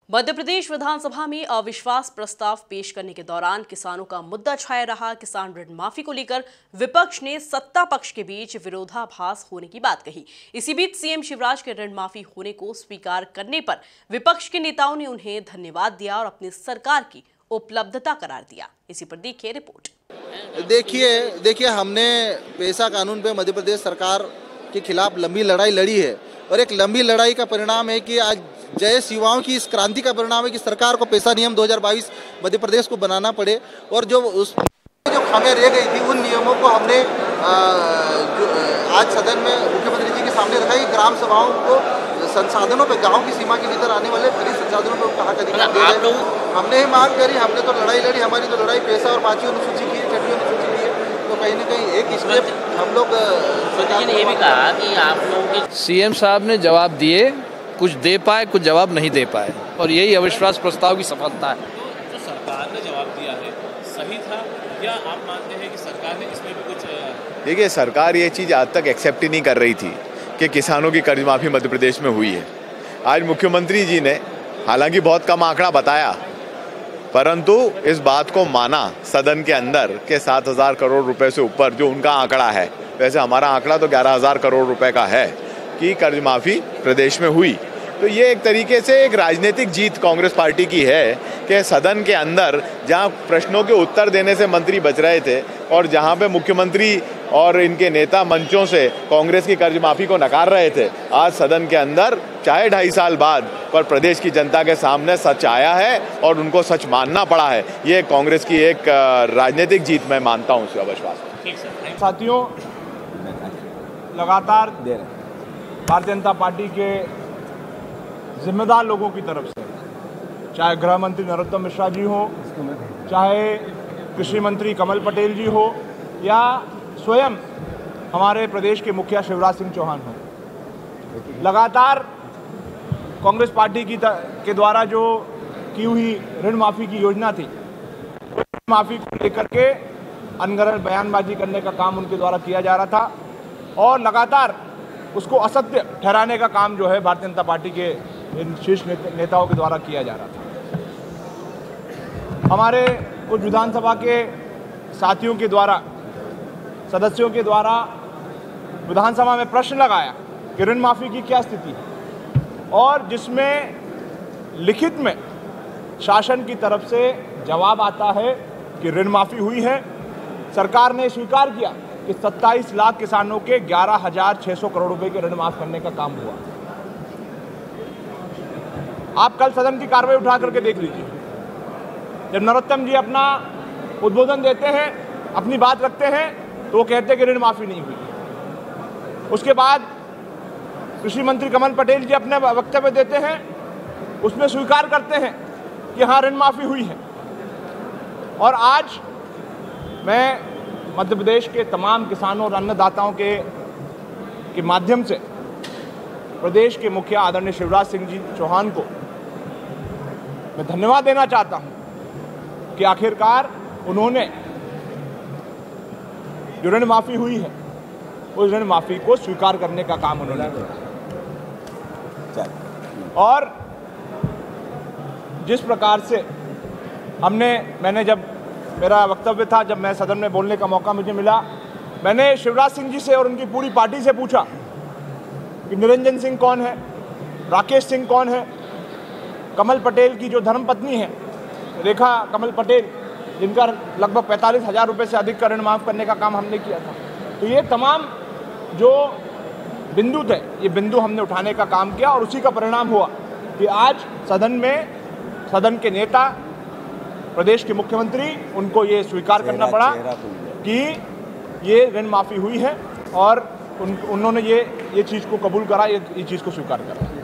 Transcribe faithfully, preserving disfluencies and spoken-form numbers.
मध्य प्रदेश विधानसभा में अविश्वास प्रस्ताव पेश करने के दौरान किसानों का मुद्दा छाया रहा। किसान ऋण माफी को लेकर विपक्ष ने सत्ता पक्ष के बीच विरोधाभास होने की बात कही। इसी बीच सीएम शिवराज के ऋण माफी होने को स्वीकार करने पर विपक्ष के नेताओं ने उन्हें धन्यवाद दिया और अपनी सरकार की उपलब्धता करार दिया। इसी पर देखिए रिपोर्ट। देखिए देखिए हमने पेशा कानून पे मध्य प्रदेश सरकार के खिलाफ लंबी लड़ाई लड़ी है और एक लंबी लड़ाई का परिणाम है कि आज जय युवाओं की इस क्रांति का परिणाम है कि सरकार को पेशा नियम दो हज़ार बाईस मध्य प्रदेश को बनाना पड़े और जो उस जो खामियां रह गई थी उन नियमों को हमने आ, जो, आज सदन में मुख्यमंत्री जी के सामने रखा कि ग्राम सभाओं को संसाधनों पे गांव की सीमा के भीतर आने वाले खरीद संसाधनों पर कहा अधिकार दे रहे। हमने ही मांग करी, हमने तो लड़ाई लड़ी। हमारी तो लड़ाई पेशा और पांचवी अनुसूची की है, छठी अनुसूची की है। तो कहीं ना कहीं एक स्टेप हम लोग ये भी कहा कि आप लोगों के सीएम साहब ने जवाब दिए, कुछ दे पाए कुछ जवाब नहीं दे पाए और यही अविश्वास प्रस्ताव की सफलता है। जो सरकार ने जवाब दिया है सही था या आप मानते हैं कि सरकार ने इसमें भी कुछ? देखिए, सरकार ये चीज़ आज तक एक्सेप्ट ही नहीं कर रही थी कि किसानों की कर्ज माफ़ी मध्य प्रदेश में हुई है। आज मुख्यमंत्री जी ने हालांकि बहुत कम आंकड़ा बताया, परंतु इस बात को माना सदन के अंदर के सात हज़ार करोड़ रुपए से ऊपर जो उनका आंकड़ा है, वैसे हमारा आंकड़ा तो ग्यारह हज़ार करोड़ रुपए का है कि कर्ज माफ़ी प्रदेश में हुई। तो ये एक तरीके से एक राजनीतिक जीत कांग्रेस पार्टी की है कि सदन के अंदर जहां प्रश्नों के उत्तर देने से मंत्री बच रहे थे और जहां पे मुख्यमंत्री और इनके नेता मंचों से कांग्रेस की कर्ज माफ़ी को नकार रहे थे, आज सदन के अंदर चाहे ढाई साल बाद पर प्रदेश की जनता के सामने सच आया है और उनको सच मानना पड़ा है। ये कांग्रेस की एक राजनीतिक जीत मैं मानता हूँ उसका अविश्वास। साथियों, लगातार भारतीय जनता पार्टी के जिम्मेदार लोगों की तरफ से, चाहे गृह मंत्री नरोत्तम मिश्रा जी हो, चाहे कृषि मंत्री कमल पटेल जी हो या स्वयं हमारे प्रदेश के मुखिया शिवराज सिंह चौहान हो, लगातार कांग्रेस पार्टी की के द्वारा जो की हुई ऋण माफ़ी की योजना थी, ऋण माफ़ी को लेकर के अनगढ़ बयानबाजी करने का काम उनके द्वारा किया जा रहा था और लगातार उसको असत्य ठहराने का काम जो है भारतीय जनता पार्टी के इन शीर्ष नेताओं के द्वारा किया जा रहा था। हमारे कुछ विधानसभा के साथियों के द्वारा, सदस्यों के द्वारा विधानसभा में प्रश्न लगाया कि ऋण माफ़ी की क्या स्थिति है और जिसमें लिखित में शासन की तरफ से जवाब आता है कि ऋण माफ़ी हुई है। सरकार ने स्वीकार किया कि सत्ताईस लाख किसानों के ग्यारह हजार छः सौ करोड़ रुपए के ऋण माफ करने का काम हुआ। आप कल सदन की कार्रवाई उठा करके देख लीजिए, जब नरोत्तम जी अपना उद्बोधन देते हैं, अपनी बात रखते हैं, तो वो कहते हैं कि ऋण माफी नहीं हुई। उसके बाद कृषि मंत्री कमल पटेल जी अपने वक्तव्य देते हैं, उसमें स्वीकार करते हैं कि हाँ ऋण माफी हुई है। और आज मैं मध्य प्रदेश के तमाम किसानों और अन्नदाताओं के के माध्यम से प्रदेश के मुखिया आदरणीय शिवराज सिंह जी चौहान को मैं धन्यवाद देना चाहता हूं कि आखिरकार उन्होंने जो ऋण माफी हुई है उस ऋण माफी को स्वीकार करने का काम उन्होंने किया। और जिस प्रकार से हमने मैंने जब मेरा वक्तव्य था, जब मैं सदन में बोलने का मौका मुझे मिला, मैंने शिवराज सिंह जी से और उनकी पूरी पार्टी से पूछा कि निरंजन सिंह कौन है, राकेश सिंह कौन है, कमल पटेल की जो धर्मपत्नी है रेखा कमल पटेल, जिनका लगभग पैंतालीस हजार रुपये से अधिक का ऋण माफ़ करने का काम हमने किया था। तो ये तमाम जो बिंदु थे, ये बिंदु हमने उठाने का काम किया और उसी का परिणाम हुआ कि आज सदन में सदन के नेता, प्रदेश के मुख्यमंत्री, उनको ये स्वीकार करना पड़ा कि ये ऋण माफ़ी हुई है और उन, उन्होंने ये ये चीज़ को कबूल करा, ये, ये चीज़ को स्वीकार करा।